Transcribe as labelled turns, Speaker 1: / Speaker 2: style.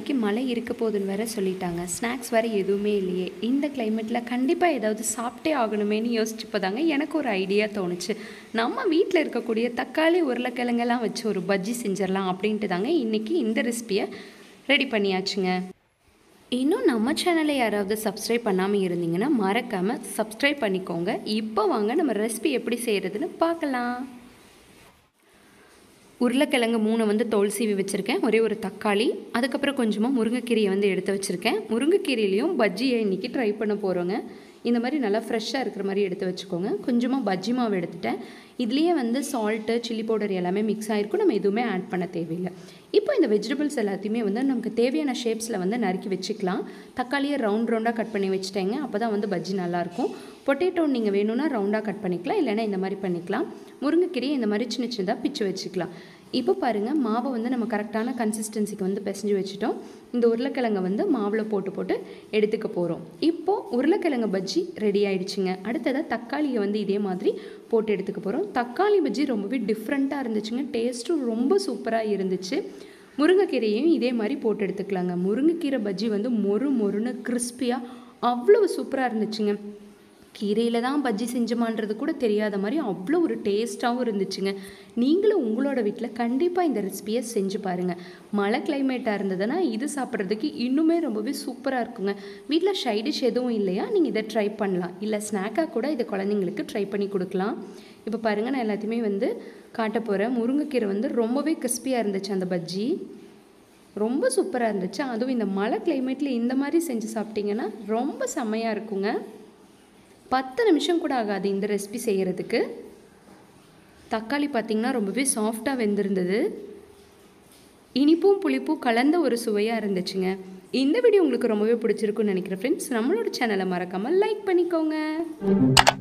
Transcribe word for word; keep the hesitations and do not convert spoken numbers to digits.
Speaker 1: நாளைக்கு மழை இருக்க போகுதுன்னு வேற சொல்லிட்டாங்க. ஸ்நாக்ஸ் வேறு எதுவுமே இல்லையே. இந்த கிளைமேட்டில் கண்டிப்பாக ஏதாவது சாப்பிட்டே ஆகணுமேனு யோசிச்சுப்போதாங்க எனக்கு ஒரு ஐடியா தோணுச்சு. நம்ம வீட்டில் இருக்கக்கூடிய தக்காளி உருளைக்கிழங்கெல்லாம் வச்சு ஒரு பஜ்ஜி செஞ்சிடலாம் அப்படின்ட்டு தாங்க இன்றைக்கி இந்த ரெசிபியை ரெடி பண்ணியாச்சுங்க. இன்னும் நம்ம சேனலை யாராவது சப்ஸ்கிரைப் பண்ணாமல் இருந்தீங்கன்னா மறக்காமல் சப்ஸ்கிரைப் பண்ணிக்கோங்க. இப்போ வாங்க நம்ம ரெசிபி எப்படி செய்கிறதுன்னு பார்க்கலாம். உருளைக்கிழங்கு மூணு வந்து தோல் சீவி வச்சுருக்கேன். ஒரே ஒரு தக்காளி, அதுக்கப்புறம் கொஞ்சமாக முருங்கைக்கீரையை வந்து எடுத்து வச்சுருக்கேன். முருங்கைக்கீரையிலையும் பஜ்ஜியை இன்றைக்கி ட்ரை பண்ண போகிறோங்க. இந்த மாதிரி நல்லா ஃப்ரெஷ்ஷாக இருக்கிற மாதிரி எடுத்து வச்சுக்கோங்க. கொஞ்சமாக பஜ்ஜி மாவு எடுத்துட்டேன். இதுலேயே வந்து சால்ட்டு, சில்லி பவுடர் எல்லாமே மிக்ஸ் ஆகிருக்கும். நம்ம எதுவுமே ஆட் பண்ண தேவையில்லை. இப்போ இந்த வெஜிடபிள்ஸ் எல்லாத்தையுமே வந்து நமக்கு தேவையான ஷேப்ஸில் வந்து நறுக்கி வச்சுக்கலாம். தக்காளியை ரவுண்ட் ரவுண்டாக கட் பண்ணி வச்சுட்டேங்க. அப்போ தான் வந்து பஜ்ஜி நல்லாயிருக்கும். பொட்டேட்டோ நீங்கள் வேணும்னா ரவுண்டாக கட் பண்ணிக்கலாம், இல்லைன்னா இந்த மாதிரி பண்ணிக்கலாம். முருங்கைக்கீரையை இந்த மாதிரி சின்ன சின்னதாக பிச்சு வச்சுக்கலாம். இப்போ பாருங்கள், மாவை வந்து நம்ம கரெக்டான கன்சிஸ்டன்சிக்கு வந்து பிசைஞ்சு வச்சுட்டோம். இந்த உருளைக்கிழங்கை வந்து மாவில் போட்டு போட்டு எடுத்துக்க போகிறோம். இப்போது உருளைக்கிழங்கு பஜ்ஜி ரெடி ஆகிடுச்சுங்க. அடுத்ததாக தக்காளியை வந்து இதே மாதிரி போட்டு எடுத்துக்க போகிறோம். தக்காளி பஜ்ஜி ரொம்பவே டிஃப்ரெண்ட்டாக இருந்துச்சுங்க. டேஸ்ட்டும் ரொம்ப சூப்பராக இருந்துச்சு. முருங்கைக்கீரையும் இதே மாதிரி போட்டு எடுத்துக்கலாங்க. முருங்கைக்கீரை பஜ்ஜி வந்து மொறு மொறுன்னு கிறிஸ்பியாக அவ்வளோ சூப்பராக இருந்துச்சுங்க. கீரையில் தான் பஜ்ஜி செஞ்சோமான்றது கூட தெரியாத மாதிரி அவ்வளோ ஒரு டேஸ்ட்டாகவும் இருந்துச்சுங்க. நீங்களும் உங்களோட வீட்டில் கண்டிப்பாக இந்த ரெசிபியை செஞ்சு பாருங்கள். மழை கிளைமேட்டாக இருந்ததுன்னா இது சாப்பிட்றதுக்கு இன்னுமே ரொம்பவே சூப்பராக இருக்குங்க. வீட்டில் சைடிஷ் எதுவும் இல்லையா, நீங்கள் இதை ட்ரை பண்ணலாம். இல்லை ஸ்நாக்காக கூட இதை குழந்தைங்களுக்கு ட்ரை பண்ணி கொடுக்கலாம். இப்போ பாருங்கள், நான் எல்லாத்தையுமே வந்து காட்ட போகிறேன். முருங்கைக்கீரை வந்து ரொம்பவே கிறிஸ்பியாக இருந்துச்சு. அந்த பஜ்ஜி ரொம்ப சூப்பராக இருந்துச்சு. அதுவும் இந்த மழை கிளைமேட்டில் இந்த மாதிரி செஞ்சு சாப்பிட்டிங்கன்னா ரொம்ப செம்மையாக இருக்குங்க. பத்து நிமிஷம் கூட ஆகாது இந்த ரெசிபி செய்கிறதுக்கு. தக்காளி பார்த்திங்கன்னா ரொம்பவே சாஃப்டாக வெந்திருந்தது. இனிப்பும் புளிப்பும் கலந்த ஒரு சுவையாக இருந்துச்சுங்க. இந்த வீடியோ உங்களுக்கு ரொம்பவே பிடிச்சிருக்குன்னு நினைக்கிறேன் ஃப்ரெண்ட்ஸ். நம்மளோட சேனலை மறக்காமல் லைக் பண்ணிக்கோங்க.